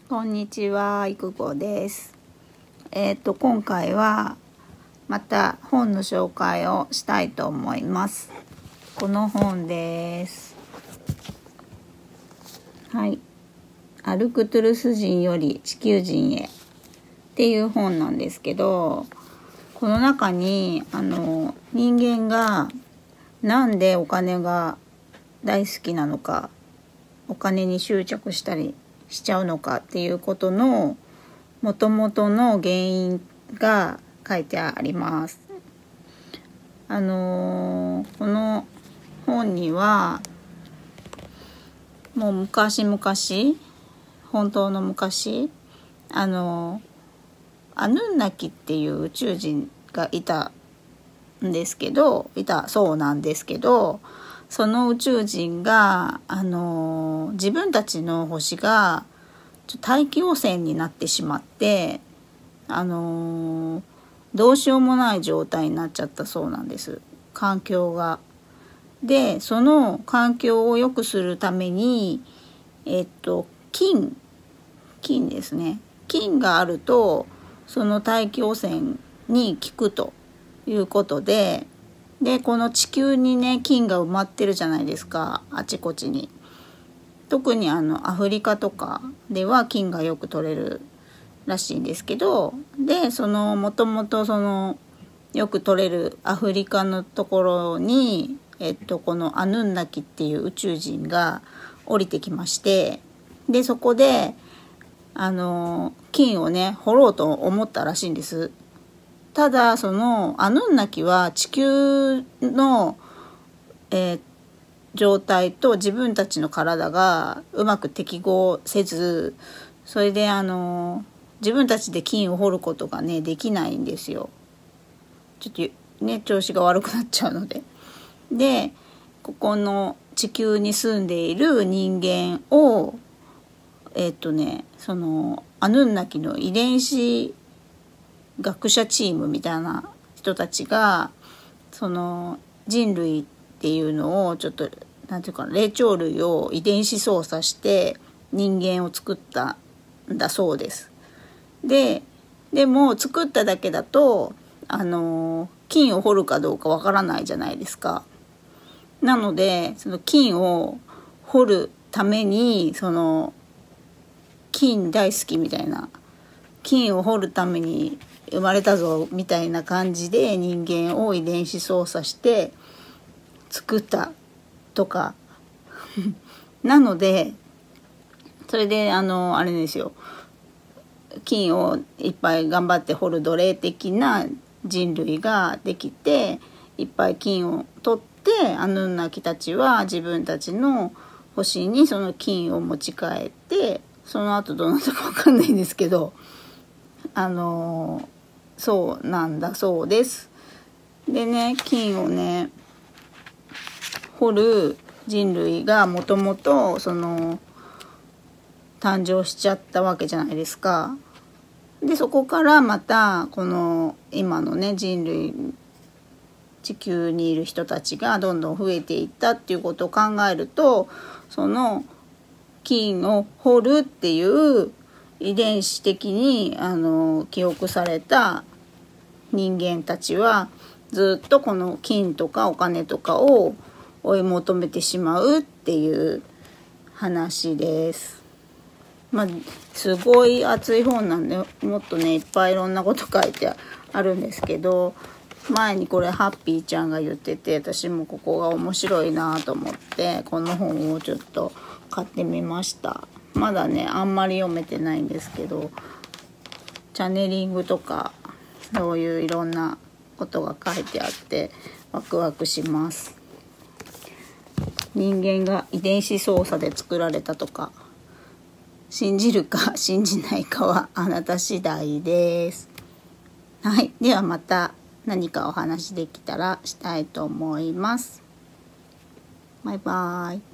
こんにちは、いくこです。今回はまた本の紹介をしたいと思います。この本です。はい。アルクトゥルス人より地球人へっていう本なんですけど、この中に人間がなんでお金が大好きなのか、お金に執着したりしちゃうのかっていうことの元々の原因が書いてあります。この本にはもう昔々、本当の昔、アヌンナキっていう宇宙人がいたそうなんですけど、その宇宙人が自分たちの星が大気汚染になってしまってどうしようもない状態になっちゃったそうなんです、環境が。でその環境を良くするために金ですね。金があるとその大気汚染に効くということで、この地球にね、金が埋まってるじゃないですか、あちこちに。特にアフリカとかでは金がよく取れるらしいんですけど、でもともとよく取れるアフリカのところにこのアヌンナキっていう宇宙人が降りてきまして、でそこで金をね掘ろうと思ったらしいんです。ただそのアヌンナキは地球の、状態と自分たちの体がうまく適合せず、それで自分たちで金を掘ることがねできないんですよ。ちょっとね調子が悪くなっちゃうので。でここの地球に住んでいる人間をそのアヌンナキの遺伝子学者チームみたいな人たちがその人類っていうのをちょっとなんていうか霊長類を遺伝子操作して人間を作ったんだそうです。でも作っただけだと金を掘るかどうかわからないじゃないですか。なのでその金を掘るために金大好きみたいな、金を掘るために生まれたぞみたいな感じで人間を遺伝子操作して作ったとかなのでそれであれですよ、金をいっぱい頑張って掘る奴隷的な人類ができて、いっぱい金を取ってアヌンナキたちは自分たちの星にその金を持ち帰って、その後どうなったか分かんないんですけどそうなんだそうです。でね、金をね掘る人類がもともと誕生しちゃったわけじゃないですか。でそこからまたこの今のね人類、地球にいる人たちがどんどん増えていったっていうことを考えると、その金を掘るっていう遺伝子的に記憶された人間たちはずっとこの金とかお金とかを追い求めてしまうっていう話です。すごい熱い本なんでもっとねいっぱいいろんなこと書いてあるんですけど、前にこれハッピーちゃんが言ってて、私もここが面白いなと思ってこの本をちょっと買ってみました。まだねあんまり読めてないんですけど、チャネリングとかそういういろんなことが書いてあってワクワクします。人間が遺伝子操作で作られたとか信じるか信じないかはあなた次第です。はい、ではまた何かお話できたらしたいと思います。バイバイ。